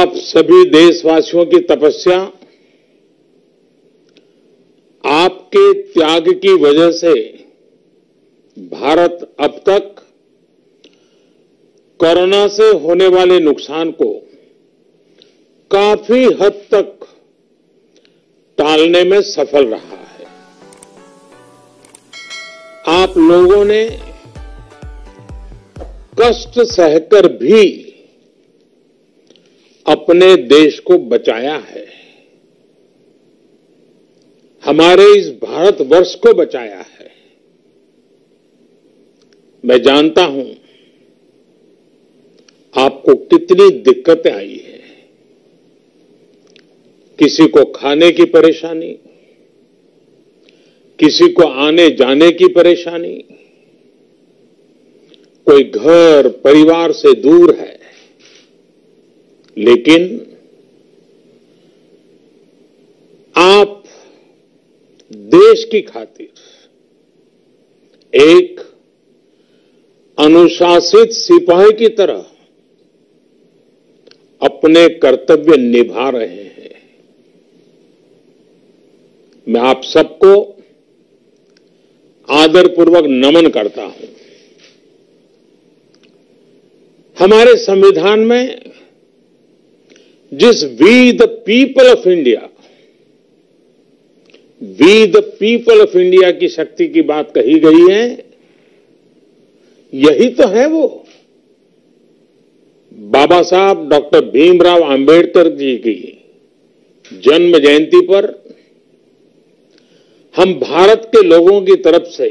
आप सभी देशवासियों की तपस्या, आपके त्याग की वजह से भारत अब तक कोरोना से होने वाले नुकसान को काफी हद तक टालने में सफल रहा है। आप लोगों ने कष्ट सहकर भी अपने देश को बचाया है, हमारे इस भारतवर्ष को बचाया है। मैं जानता हूं आपको कितनी दिक्कतें आई है, किसी को खाने की परेशानी, किसी को आने जाने की परेशानी, कोई घर परिवार से दूर है, लेकिन आप देश की खातिर एक अनुशासित सिपाही की तरह अपने कर्तव्य निभा रहे हैं। मैं आप सबको आदरपूर्वक नमन करता हूं। हमारे संविधान में जिस we the people of India, we the people of India की शक्ति की बात कही गई है, यही तो है वो। बाबा साहब डॉक्टर भीमराव अंबेडकर जी की जन्म जयंती पर हम भारत के लोगों की तरफ से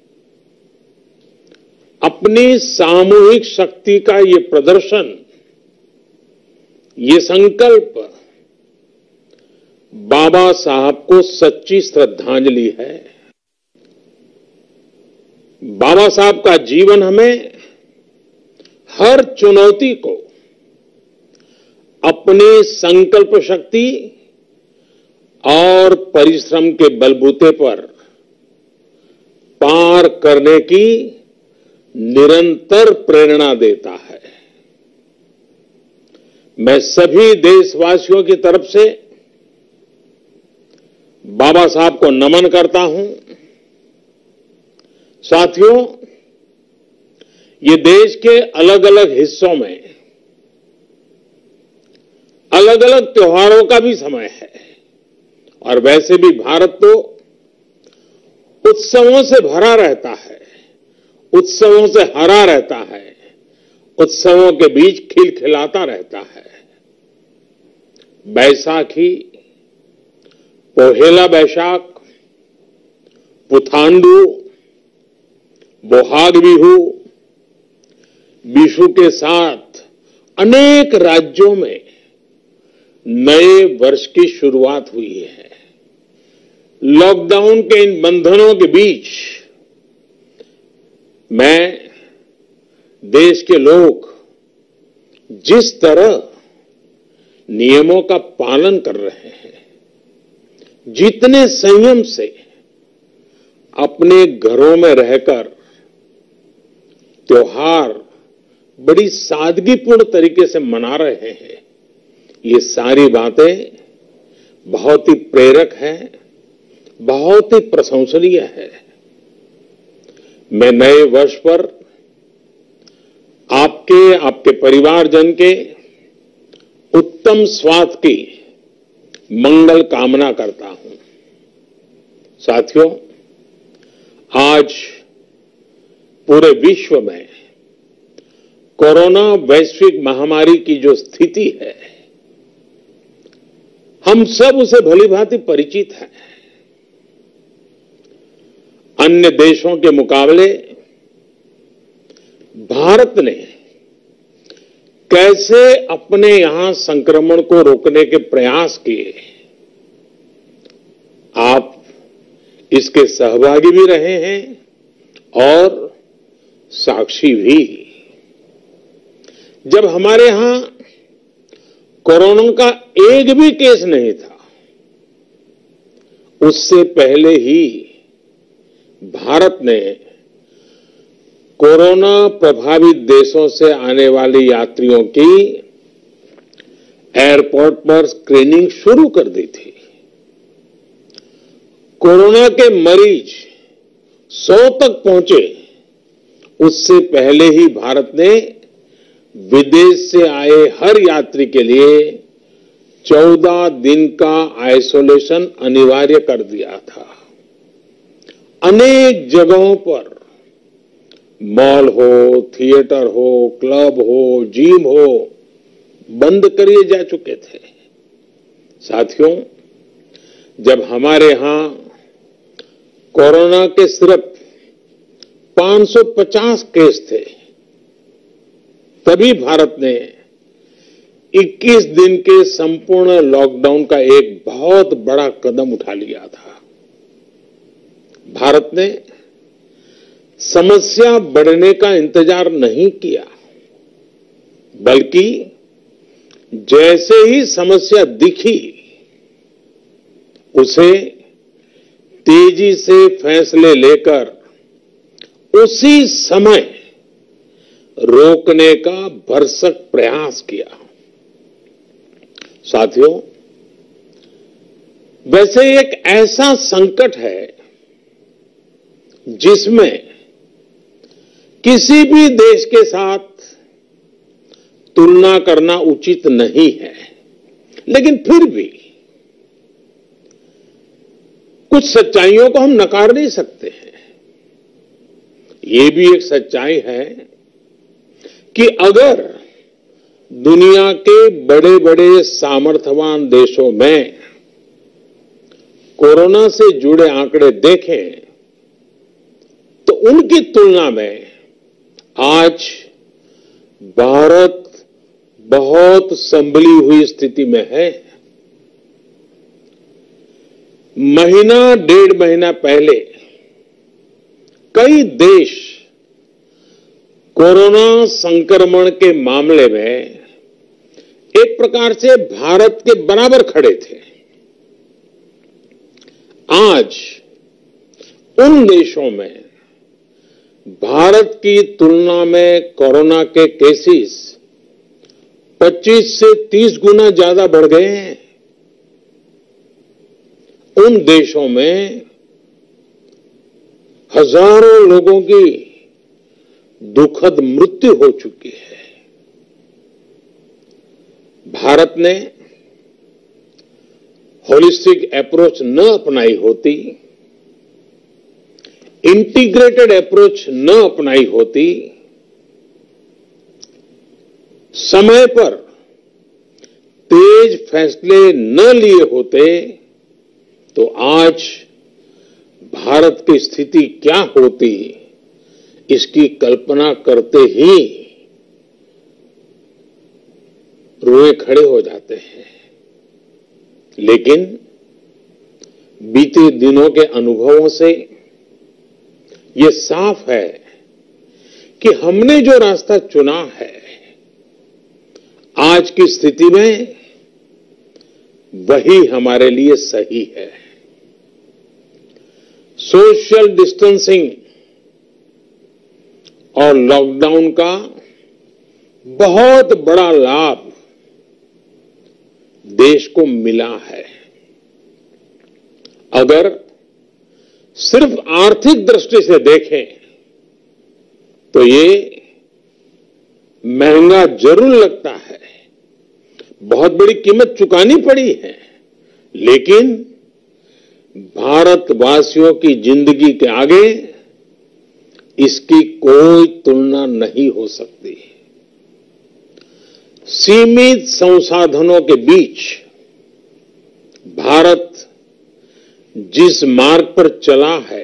अपनी सामूहिक शक्ति का ये प्रदर्शन, ये संकल्प बाबा साहब को सच्ची श्रद्धांजलि है। बाबा साहब का जीवन हमें हर चुनौती को अपनी संकल्प शक्ति और परिश्रम के बलबूते पर पार करने की निरंतर प्रेरणा देता है। मैं सभी देशवासियों की तरफ से बाबा साहब को नमन करता हूं। साथियों, ये देश के अलग अलग हिस्सों में अलग अलग त्योहारों का भी समय है, और वैसे भी भारत तो उत्सवों से भरा रहता है, उत्सवों से हरा रहता है, उत्सवों के बीच खिलखिलाता रहता है। बैसाखी, पोहेला बैशाख, पुथांडू, बोहाग बिहू, विशु के साथ अनेक राज्यों में नए वर्ष की शुरुआत हुई है। लॉकडाउन के इन बंधनों के बीच मैं देश के लोग जिस तरह नियमों का पालन कर रहे हैं, जितने संयम से अपने घरों में रहकर त्योहार बड़ी सादगीपूर्ण तरीके से मना रहे हैं, ये सारी बातें बहुत ही प्रेरक हैं, बहुत ही प्रशंसनीय है। मैं नए वर्ष पर आपके परिवारजन के उत्तम स्वास्थ्य की मंगल कामना करता हूं। साथियों, आज पूरे विश्व में कोरोना वैश्विक महामारी की जो स्थिति है, हम सब उसे भलीभांति परिचित हैं। अन्य देशों के मुकाबले भारत ने कैसे अपने यहां संक्रमण को रोकने के प्रयास किए, आप इसके सहभागी भी रहे हैं और साक्षी भी। जब हमारे यहां कोरोना का एक भी केस नहीं था, उससे पहले ही भारत ने कोरोना प्रभावित देशों से आने वाले यात्रियों की एयरपोर्ट पर स्क्रीनिंग शुरू कर दी थी। कोरोना के मरीज 100 तक पहुंचे उससे पहले ही भारत ने विदेश से आए हर यात्री के लिए 14 दिन का आइसोलेशन अनिवार्य कर दिया था। अनेक जगहों पर मॉल हो, थिएटर हो, क्लब हो, जिम हो, बंद करिए जा चुके थे। साथियों, जब हमारे यहां कोरोना के सिर्फ 550 केस थे, तभी भारत ने 21 दिन के संपूर्ण लॉकडाउन का एक बहुत बड़ा कदम उठा लिया था। भारत ने समस्या बढ़ने का इंतजार नहीं किया, बल्कि जैसे ही समस्या दिखी उसे तेजी से फैसले लेकर उसी समय रोकने का भरसक प्रयास किया। साथियों, वैसे एक ऐसा संकट है जिसमें किसी भी देश के साथ तुलना करना उचित नहीं है, लेकिन फिर भी कुछ सच्चाइयों को हम नकार नहीं सकते हैं। ये भी एक सच्चाई है कि अगर दुनिया के बड़े बड़े सामर्थ्यवान देशों में कोरोना से जुड़े आंकड़े देखें तो उनकी तुलना में आज भारत बहुत संभली हुई स्थिति में है। महीना 1.5 महीना पहले कई देश कोरोना संक्रमण के मामले में एक प्रकार से भारत के बराबर खड़े थे। आज उन देशों में भारत की तुलना में कोरोना के केसेस 25 से 30 गुना ज्यादा बढ़ गए हैं। उन देशों में हजारों लोगों की दुखद मृत्यु हो चुकी है। भारत ने होलिस्टिक अप्रोच न अपनाई होती, इंटीग्रेटेड अप्रोच न अपनाई होती, समय पर तेज फैसले न लिए होते तो आज भारत की स्थिति क्या होती, इसकी कल्पना करते ही रोए खड़े हो जाते हैं। लेकिन बीते दिनों के अनुभवों से ये साफ है कि हमने जो रास्ता चुना है आज की स्थिति में वही हमारे लिए सही है। सोशल डिस्टेंसिंग और लॉकडाउन का बहुत बड़ा लाभ देश को मिला है। अगर सिर्फ आर्थिक दृष्टि से देखें तो ये महंगा जरूर लगता है, बहुत बड़ी कीमत चुकानी पड़ी है, लेकिन भारतवासियों की जिंदगी के आगे इसकी कोई तुलना नहीं हो सकती। सीमित संसाधनों के बीच भारत जिस मार्ग पर चला है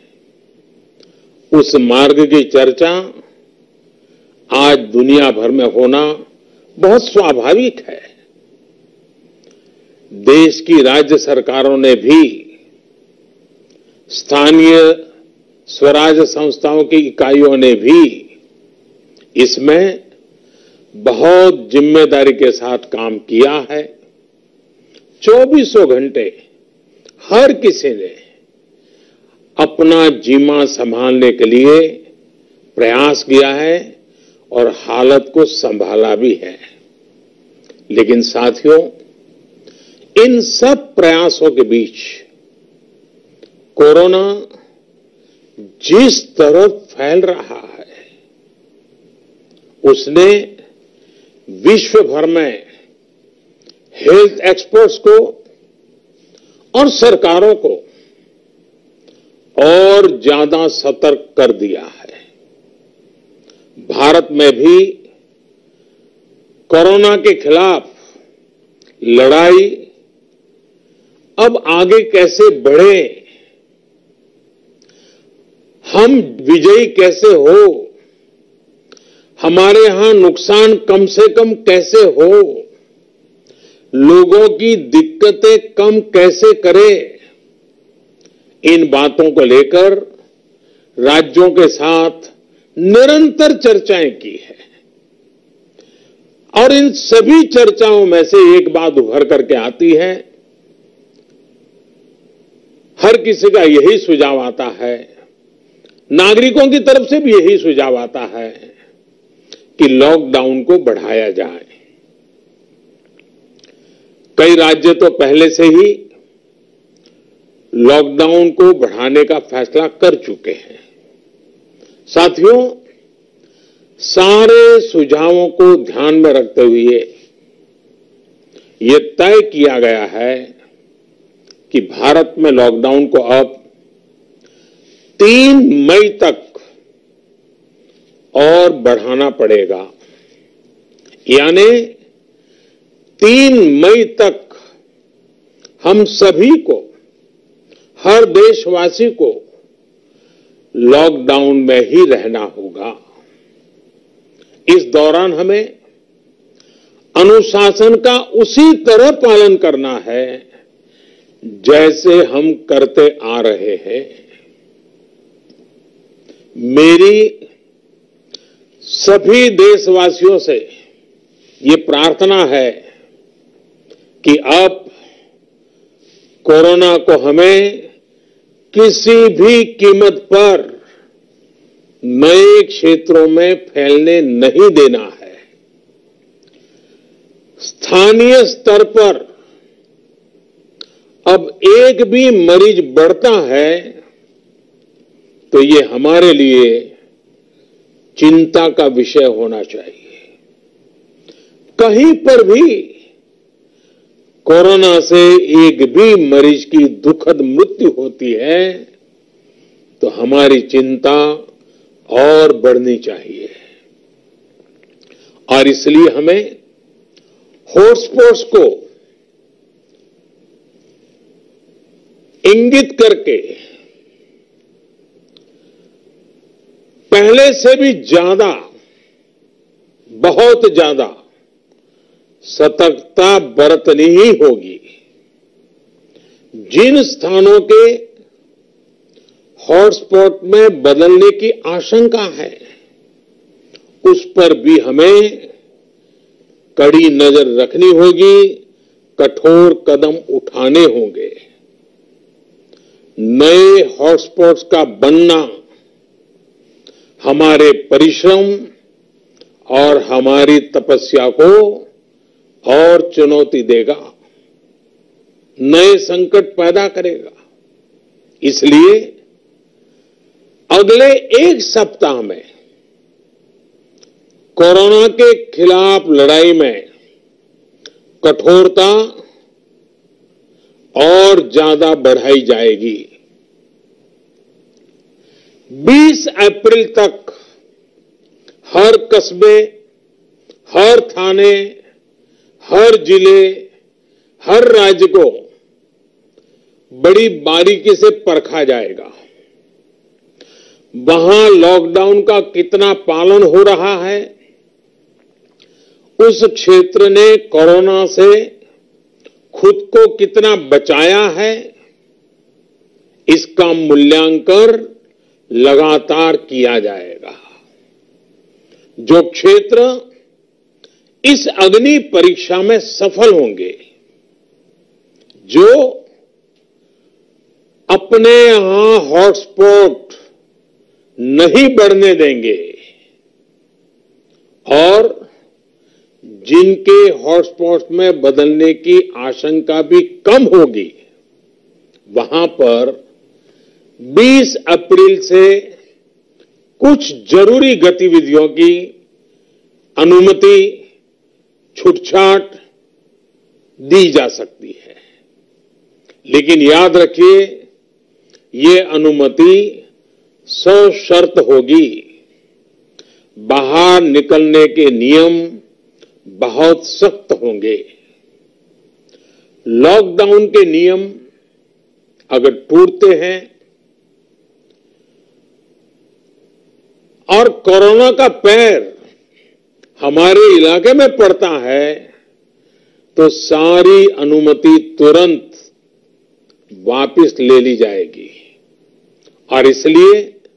उस मार्ग की चर्चा आज दुनिया भर में होना बहुत स्वाभाविक है। देश की राज्य सरकारों ने भी, स्थानीय स्वराज संस्थाओं की इकाइयों ने भी इसमें बहुत जिम्मेदारी के साथ काम किया है। 24 घंटे हर किसी ने अपना जीमा संभालने के लिए प्रयास किया है और हालत को संभाला भी है। लेकिन साथियों, इन सब प्रयासों के बीच कोरोना जिस तरफ फैल रहा है, उसने विश्व भर में हेल्थ एक्सपर्ट्स को और सरकारों को और ज्यादा सतर्क कर दिया है। भारत में भी कोरोना के खिलाफ लड़ाई अब आगे कैसे बढ़े, हम विजयी कैसे हो, हमारे यहां नुकसान कम से कम कैसे हो, लोगों की दिक्कतें कम कैसे करें, इन बातों को लेकर राज्यों के साथ निरंतर चर्चाएं की है। और इन सभी चर्चाओं में से एक बात उभर करके आती है, हर किसी का यही सुझाव आता है, नागरिकों की तरफ से भी यही सुझाव आता है कि लॉकडाउन को बढ़ाया जाए। कई राज्य तो पहले से ही लॉकडाउन को बढ़ाने का फैसला कर चुके हैं। साथियों, सारे सुझावों को ध्यान में रखते हुए यह तय किया गया है कि भारत में लॉकडाउन को अब 3 मई तक और बढ़ाना पड़ेगा। यानी 3 मई तक हम सभी को, हर देशवासी को लॉकडाउन में ही रहना होगा। इस दौरान हमें अनुशासन का उसी तरह पालन करना है जैसे हम करते आ रहे हैं। मेरी सभी देशवासियों से ये प्रार्थना है कि अब कोरोना को हमें किसी भी कीमत पर नए क्षेत्रों में फैलने नहीं देना है। स्थानीय स्तर पर अब एक भी मरीज बढ़ता है तो ये हमारे लिए चिंता का विषय होना चाहिए। कहीं पर भी कोरोना से एक भी मरीज की दुखद मृत्यु होती है तो हमारी चिंता और बढ़नी चाहिए। और इसलिए हमें हॉटस्पॉट्स को इंगित करके पहले से भी ज्यादा, बहुत ज्यादा सतर्कता बरतनी ही होगी। जिन स्थानों के हॉटस्पॉट में बदलने की आशंका है, उस पर भी हमें कड़ी नजर रखनी होगी, कठोर कदम उठाने होंगे। नए हॉटस्पॉट्स का बनना हमारे परिश्रम और हमारी तपस्या को और चुनौती देगा, नए संकट पैदा करेगा। इसलिए अगले एक सप्ताह में कोरोना के खिलाफ लड़ाई में कठोरता और ज्यादा बढ़ाई जाएगी। 20 अप्रैल तक हर कस्बे, हर थाने, हर जिले, हर राज्य को बड़ी बारीकी से परखा जाएगा। वहां लॉकडाउन का कितना पालन हो रहा है, उस क्षेत्र ने कोरोना से खुद को कितना बचाया है, इसका मूल्यांकन लगातार किया जाएगा। जो क्षेत्र इस अग्नि परीक्षा में सफल होंगे, जो अपने यहां हॉटस्पॉट नहीं बढ़ने देंगे और जिनके हॉटस्पॉट में बदलने की आशंका भी कम होगी, वहां पर 20 अप्रैल से कुछ जरूरी गतिविधियों की अनुमति, छूटछाट दी जा सकती है। लेकिन याद रखिए, ये अनुमति सशर्त होगी। बाहर निकलने के नियम बहुत सख्त होंगे। लॉकडाउन के नियम अगर टूटते हैं और कोरोना का पैर हमारे इलाके में पड़ता है, तो सारी अनुमति तुरंत वापस ले ली जाएगी। और इसलिए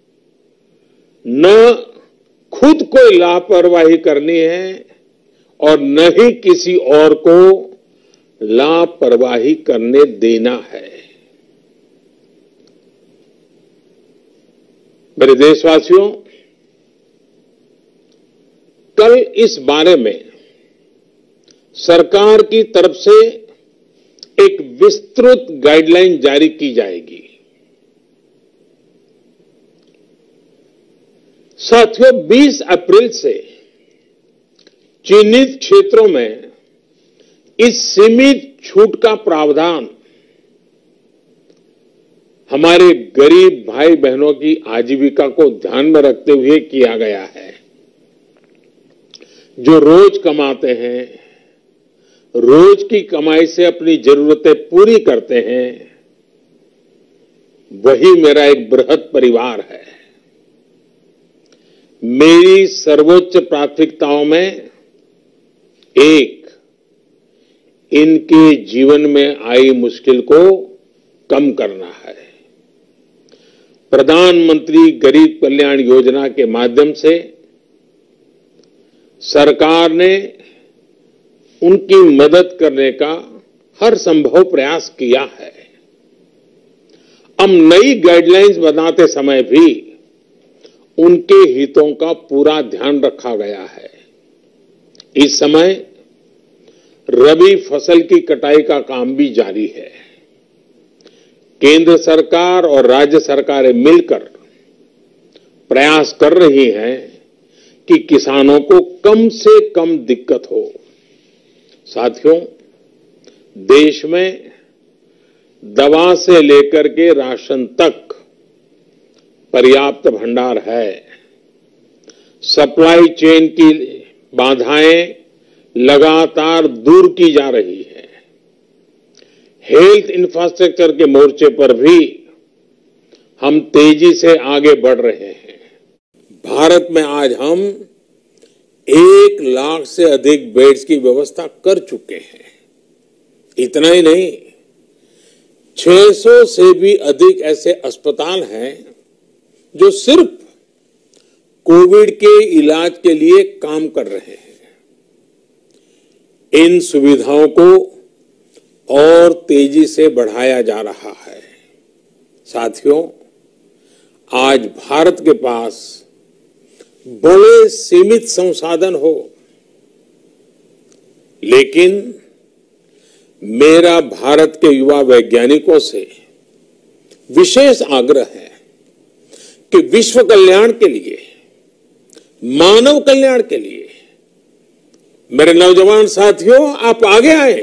न खुद कोई लापरवाही करनी है और न ही किसी और को लापरवाही करने देना है। मेरे देशवासियों, कल इस बारे में सरकार की तरफ से एक विस्तृत गाइडलाइन जारी की जाएगी। साथियों, 20 अप्रैल से चिन्हित क्षेत्रों में इस सीमित छूट का प्रावधान हमारे गरीब भाई बहनों की आजीविका को ध्यान में रखते हुए किया गया है। जो रोज कमाते हैं, रोज की कमाई से अपनी जरूरतें पूरी करते हैं, वही मेरा एक बृहद परिवार है। मेरी सर्वोच्च प्राथमिकताओं में एक, इनके जीवन में आई मुश्किल को कम करना है। प्रधानमंत्री गरीब कल्याण योजना के माध्यम से सरकार ने उनकी मदद करने का हर संभव प्रयास किया है। अब नई गाइडलाइंस बनाते समय भी उनके हितों का पूरा ध्यान रखा गया है। इस समय रबी फसल की कटाई का काम भी जारी है। केंद्र सरकार और राज्य सरकारें मिलकर प्रयास कर रही हैं कि किसानों को कम से कम दिक्कत हो। साथियों, देश में दवा से लेकर के राशन तक पर्याप्त भंडार है। सप्लाई चेन की बाधाएं लगातार दूर की जा रही है। हेल्थ इंफ्रास्ट्रक्चर के मोर्चे पर भी हम तेजी से आगे बढ़ रहे हैं। भारत में आज हम 1 लाख से अधिक बेड्स की व्यवस्था कर चुके हैं। इतना ही नहीं, 600 से भी अधिक ऐसे अस्पताल हैं जो सिर्फ कोविड के इलाज के लिए काम कर रहे हैं। इन सुविधाओं को और तेजी से बढ़ाया जा रहा है। साथियों, आज भारत के पास बड़े सीमित संसाधन हो, लेकिन मेरा भारत के युवा वैज्ञानिकों से विशेष आग्रह है कि विश्व कल्याण के लिए, मानव कल्याण के लिए मेरे नौजवान साथियों, आप आगे आए।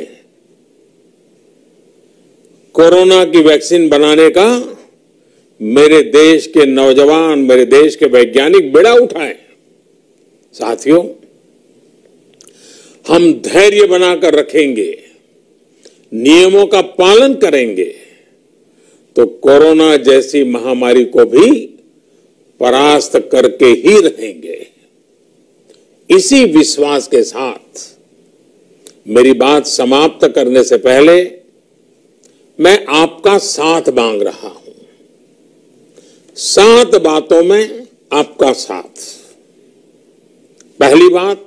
कोरोना की वैक्सीन बनाने का मेरे देश के नौजवान, मेरे देश के वैज्ञानिक बेड़ा उठाएं। साथियों, हम धैर्य बनाकर रखेंगे, नियमों का पालन करेंगे, तो कोरोना जैसी महामारी को भी परास्त करके ही रहेंगे। इसी विश्वास के साथ मेरी बात समाप्त करने से पहले मैं आपका साथ मांग रहा हूं। 7 बातों में आपका साथ। पहली बात,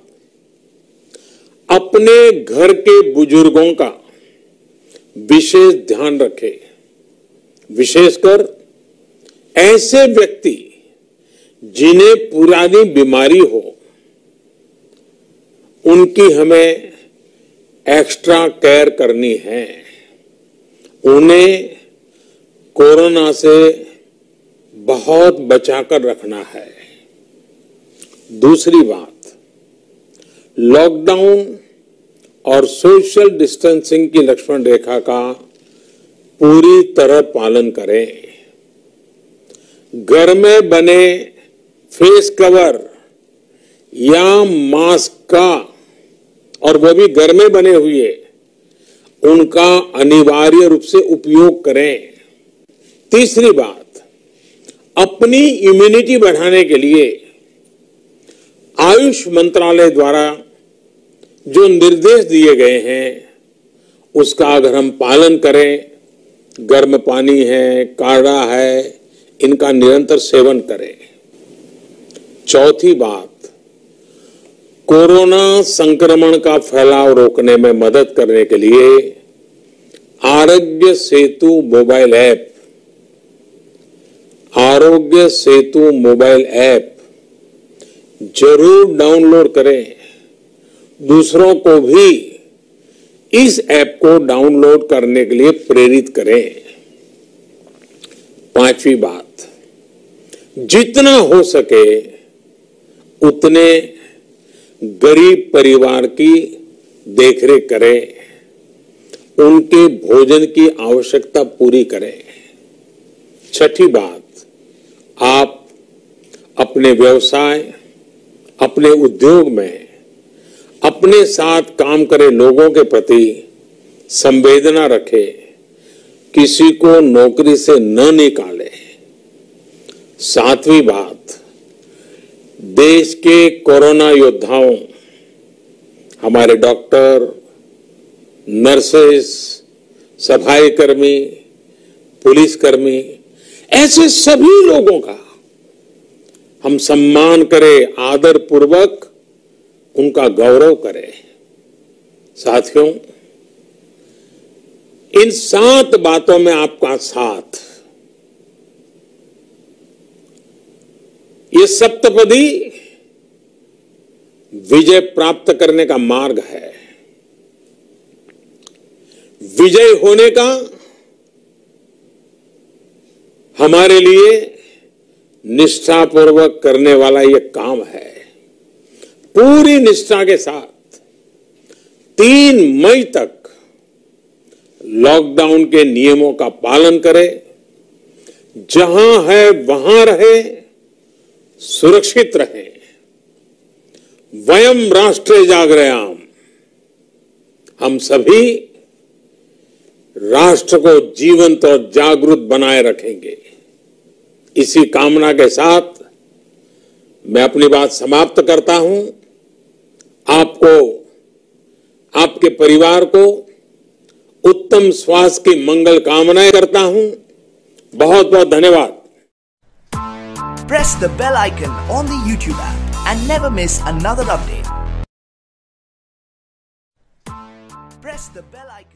अपने घर के बुजुर्गों का विशेष ध्यान रखें। विशेषकर ऐसे व्यक्ति जिन्हें पुरानी बीमारी हो उनकी हमें एक्स्ट्रा केयर करनी है। उन्हें कोरोना से बहुत बचाकर रखना है। दूसरी बात, लॉकडाउन और सोशल डिस्टेंसिंग की लक्ष्मण रेखा का पूरी तरह पालन करें। घर में बने फेस कवर या मास्क का, और वो भी घर में बने हुए, उनका अनिवार्य रूप से उपयोग करें। तीसरी बात, अपनी इम्यूनिटी बढ़ाने के लिए आयुष मंत्रालय द्वारा जो निर्देश दिए गए हैं उसका अगर हम पालन करें, गर्म पानी है, काढ़ा है, इनका निरंतर सेवन करें। चौथी बात, कोरोना संक्रमण का फैलाव रोकने में मदद करने के लिए आरोग्य Setu mobile app, Aarogya Setu mobile app जरूर डाउनलोड करें। दूसरों को भी इस ऐप को डाउनलोड करने के लिए प्रेरित करें। पांचवी बात, जितना हो सके उतने गरीब परिवार की देखरेख करें, उनके भोजन की आवश्यकता पूरी करें। छठी बात, आप अपने व्यवसाय, अपने उद्योग में अपने साथ काम करे लोगों के प्रति संवेदना रखें, किसी को नौकरी से न निकाले। सातवीं बात, देश के कोरोना योद्धाओं, हमारे डॉक्टर, नर्सेस, सफाई कर्मी, पुलिसकर्मी, ऐसे सभी लोगों का हम सम्मान करें, आदर पूर्वक उनका गौरव करें। साथियों, इन 7 बातों में आपका साथ, ये सप्तपदी विजय प्राप्त करने का मार्ग है। विजय होने का हमारे लिए निष्ठापूर्वक करने वाला यह काम है। पूरी निष्ठा के साथ 3 मई तक लॉकडाउन के नियमों का पालन करें। जहां है वहां रहे, सुरक्षित रहे। वयम राष्ट्रे जागृयाम, हम सभी राष्ट्र को जीवंत और जागरूक बनाए रखेंगे। इसी कामना के साथ मैं अपनी बात समाप्त करता हूं। आपको, आपके परिवार को उत्तम स्वास्थ्य की मंगल कामनाएं करता हूं। बहुत बहुत धन्यवाद। Press the bell icon on the YouTube app and never miss another update. Press the bell icon.